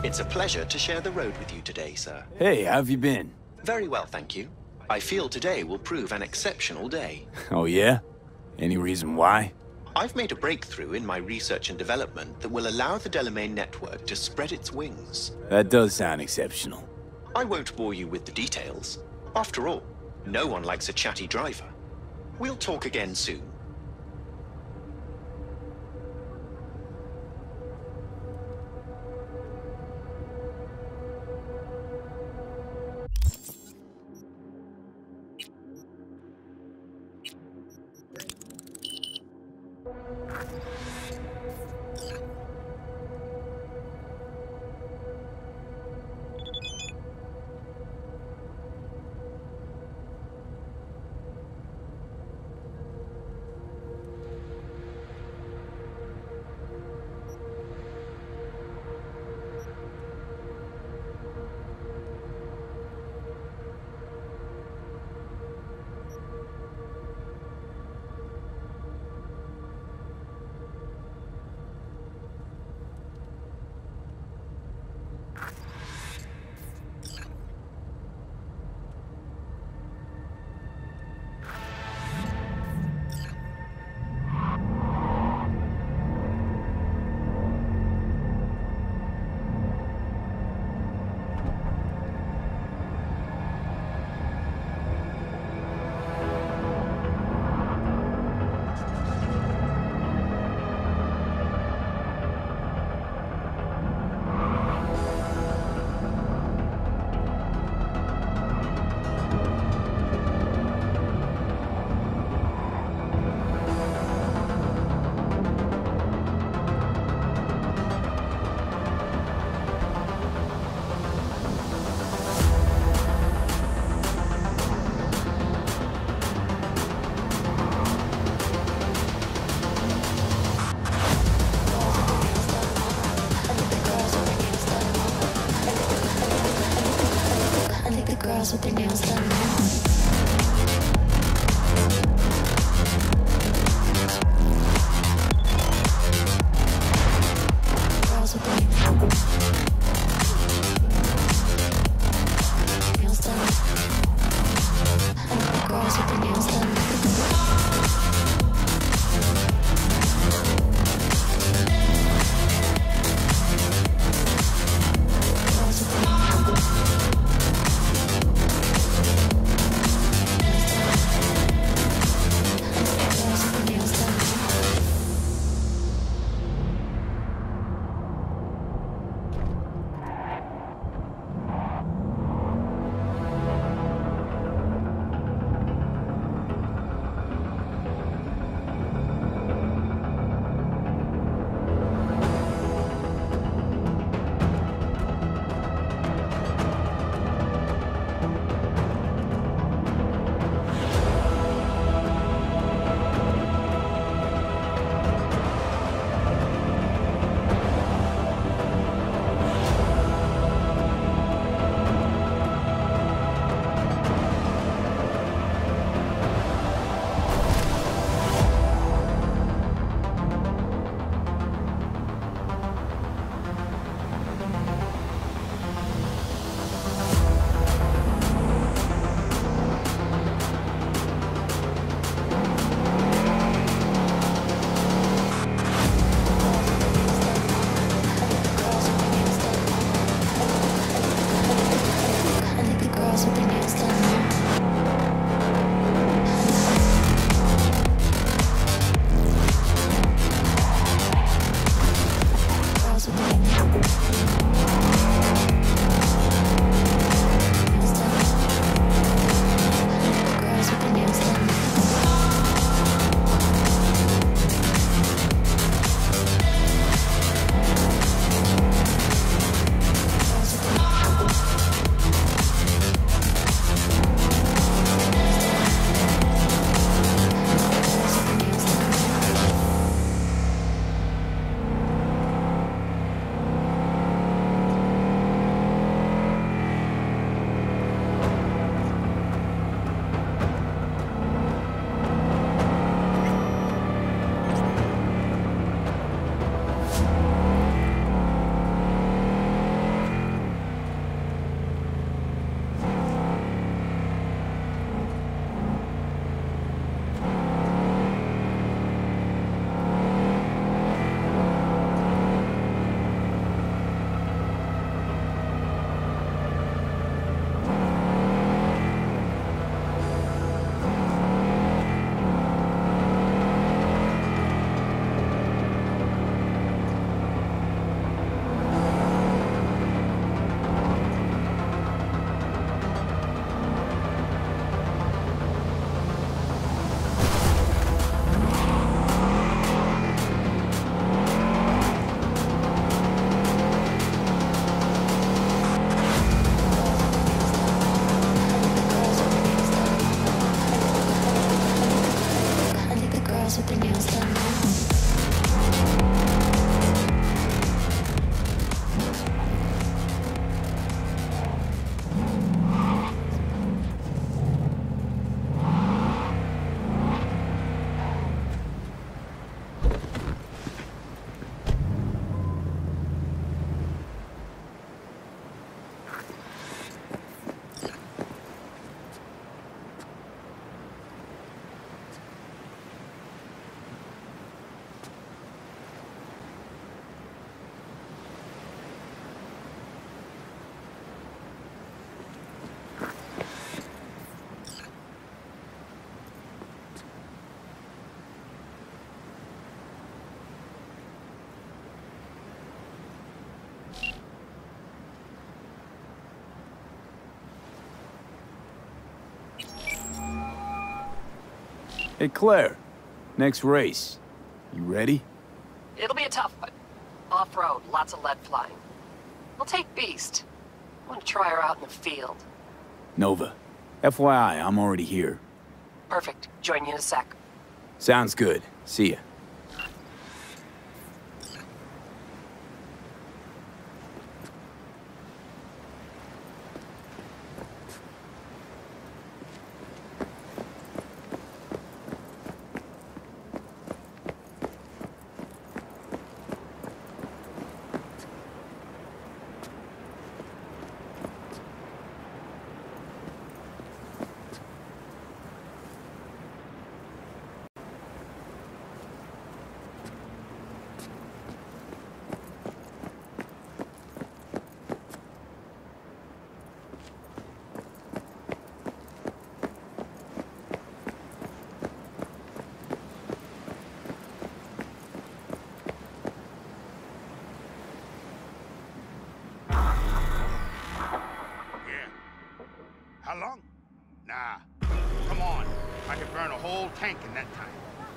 It's a pleasure to share the road with you today, sir. Hey, how have you been? Very well, thank you. I feel today will prove an exceptional day. Oh yeah? Any reason why? I've made a breakthrough in my research and development that will allow the Delamain network to spread its wings. That does sound exceptional. I won't bore you with the details. After all, no one likes a chatty driver. We'll talk again soon. With their nails done. Girls with their nails done. I like the girls with their nails done. Hey, Claire. Next race. You ready? It'll be a tough one. Off-road, lots of lead flying. We'll take Beast. I want to try her out in the field. Nova. FYI, I'm already here. Perfect. Join you in a sec. Sounds good. See ya. How long? Nah. Come on. I could burn a whole tank in that time.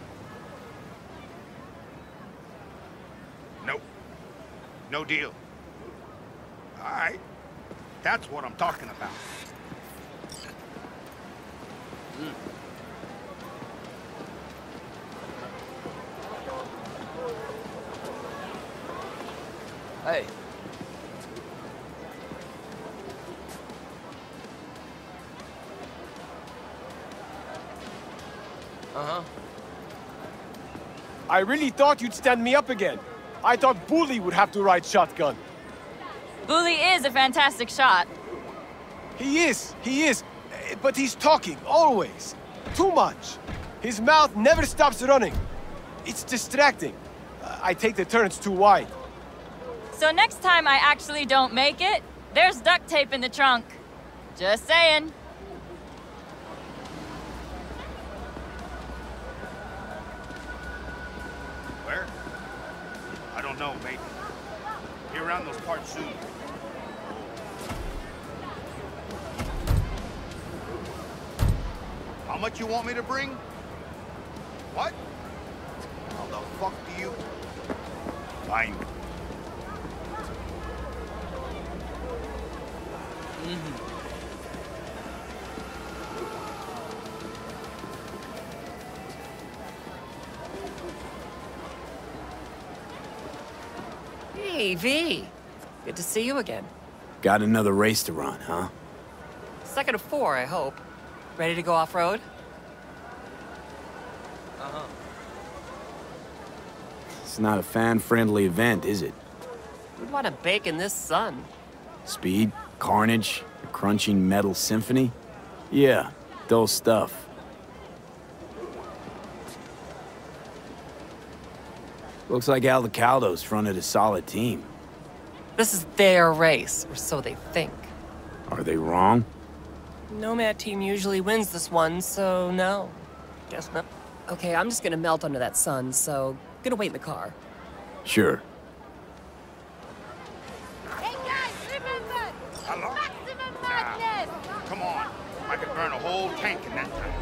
Nope. No deal. All right. That's what I'm talking about. Hey. I really thought you'd stand me up again. I thought Bully would have to ride shotgun. Bully is a fantastic shot. He is. But he's talking, always. Too much. His mouth never stops running. It's distracting. I take the turns too wide. So next time I actually don't make it, there's duct tape in the trunk. Just saying. Where? I don't know, maybe. Be around those parts soon. How much you want me to bring? What? How the fuck do you... Fine. Hey, V. Good to see you again. Got another race to run, huh? Second of 4, I hope. Ready to go off-road? It's not a fan-friendly event, is it? Who'd want to bake in this sun? Speed, carnage, a crunching metal symphony? Yeah, dull stuff. Looks like Aldecaldo's fronted a solid team. This is their race, or so they think. Are they wrong? NOMAD team usually wins this one, so no. Guess not. Okay, I'm just gonna melt under that sun, so gonna wait in the car. Sure. Hey guys, remember! How long? Maximum Nah. madness! Come on. I could burn a whole tank in that time.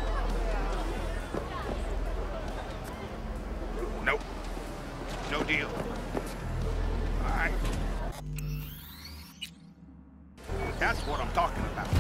Nope. No deal. All right. That's what I'm talking about.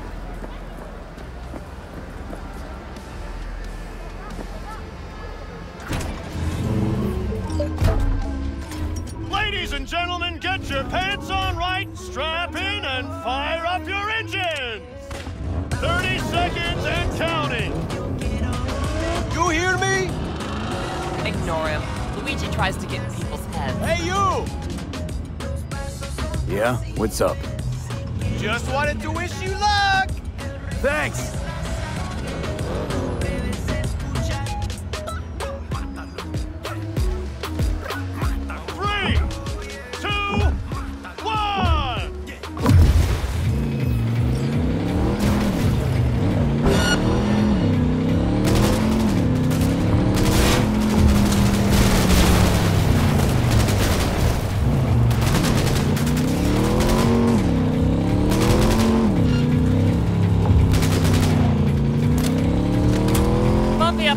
Ladies and gentlemen, get your pants on right, strap in, and fire up your engines! 30 seconds and counting! You hear me? Ignore him. Luigi tries to get in people's heads. Hey, you! Yeah? What's up? Just wanted to wish you luck! Thanks! Three, two, one!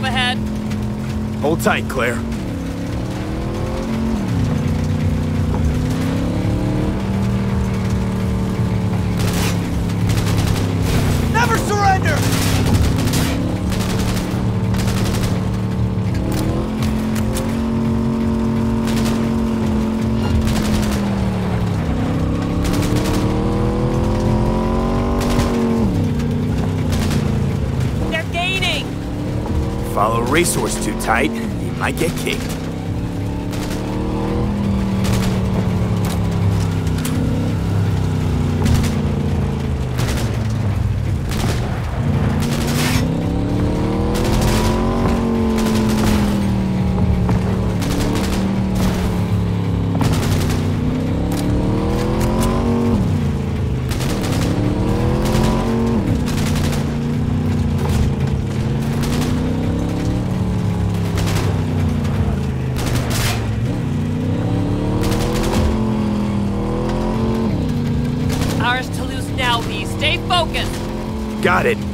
up ahead. Hold tight, Claire. Never surrender! They're gaining! Follow racehorse too tight, you might get kicked. Ours to lose now, V. Stay focused! Got it.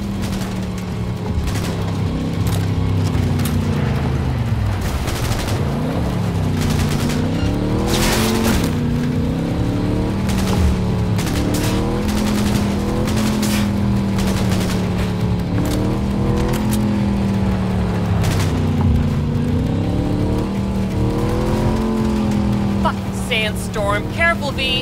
Fucking sandstorm. Careful, V.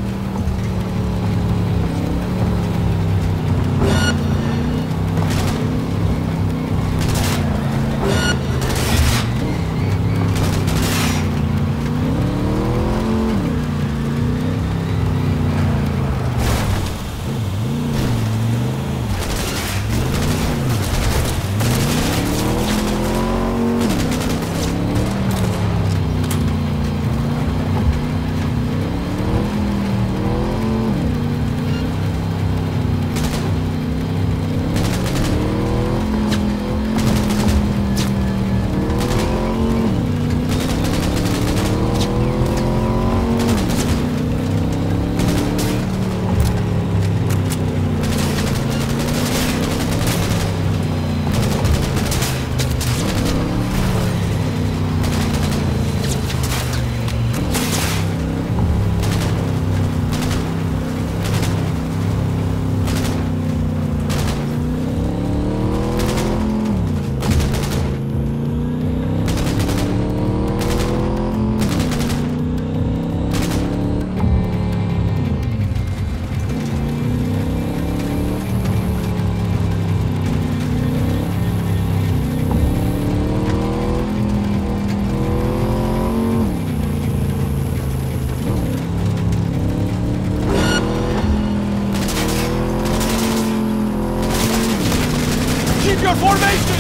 Keep your formation!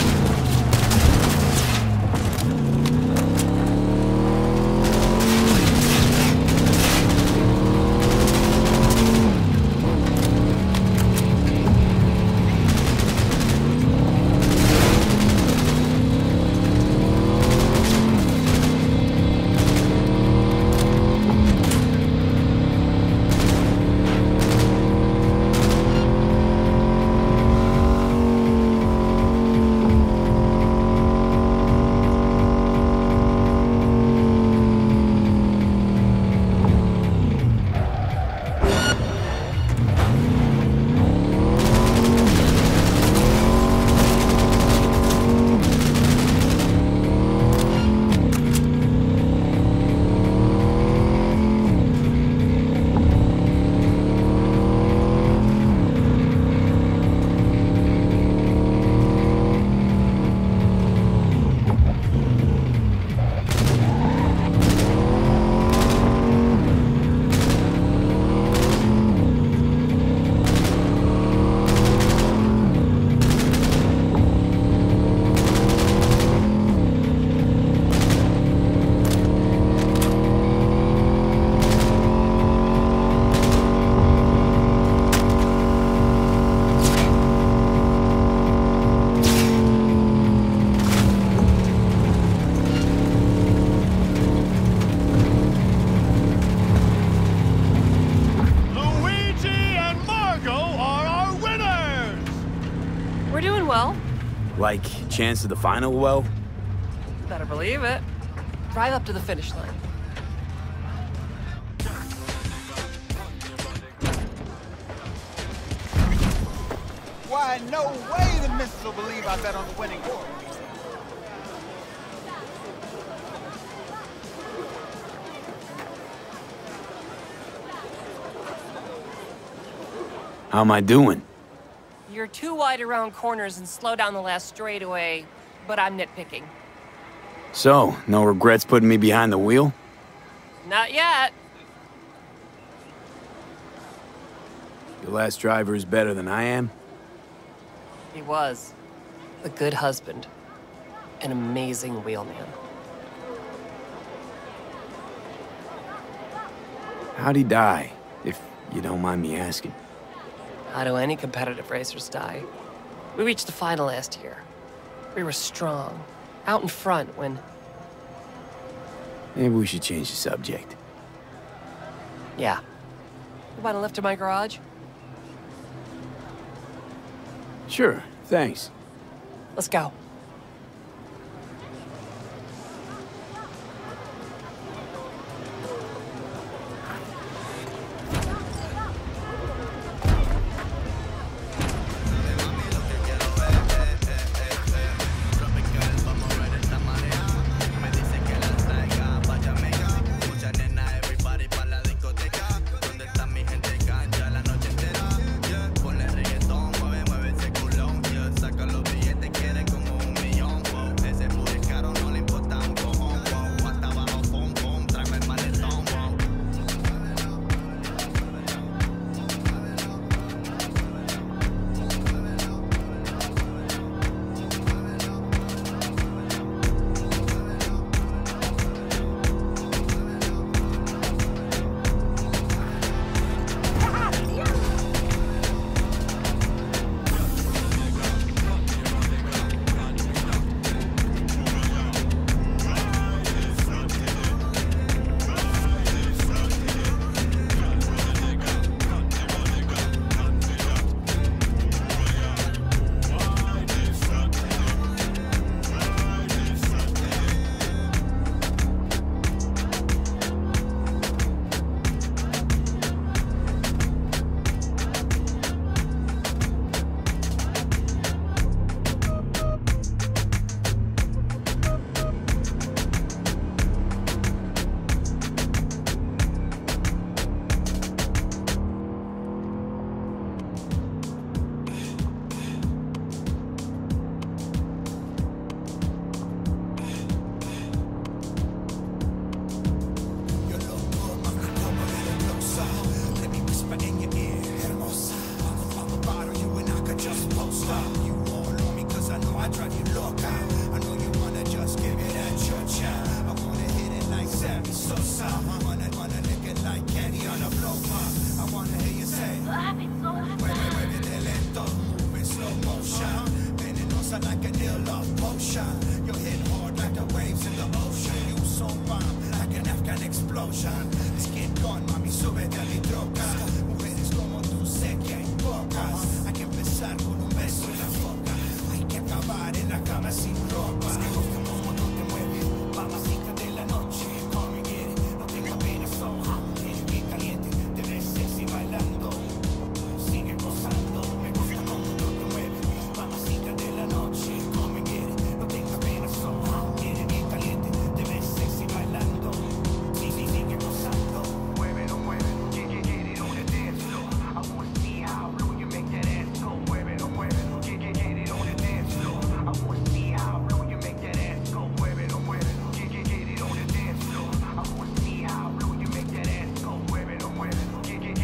Like, chance of the final well? Better believe it. Drive up to the finish line. Why, no way the missus will believe I bet on the winning horse. How am I doing? You're too wide around corners and slow down the last straightaway, but I'm nitpicking. So, no regrets putting me behind the wheel? Not yet. Your last driver is better than I am? He was. A good husband. An amazing wheelman. How'd he die, if you don't mind me asking? How do any competitive racers die? We reached the final last year. We were strong, out in front when... Maybe we should change the subject. Yeah. You want a lift to my garage? Sure, thanks. Let's go.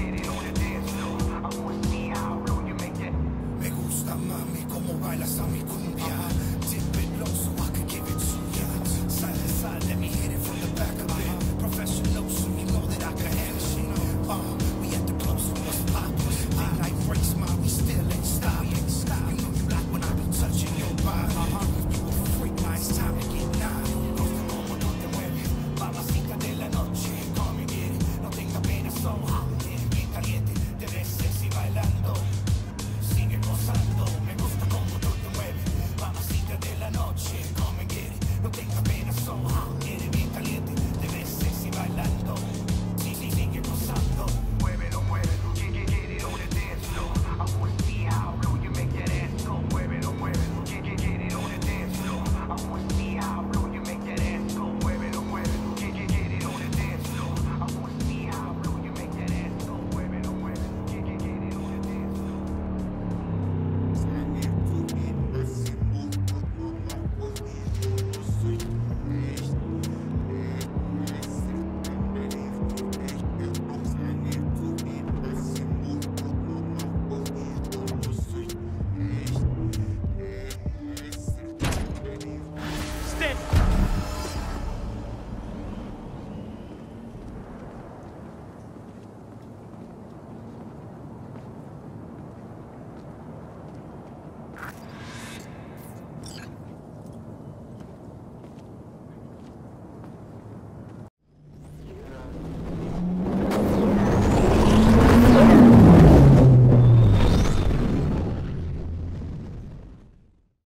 Mami, cómo bailas a mi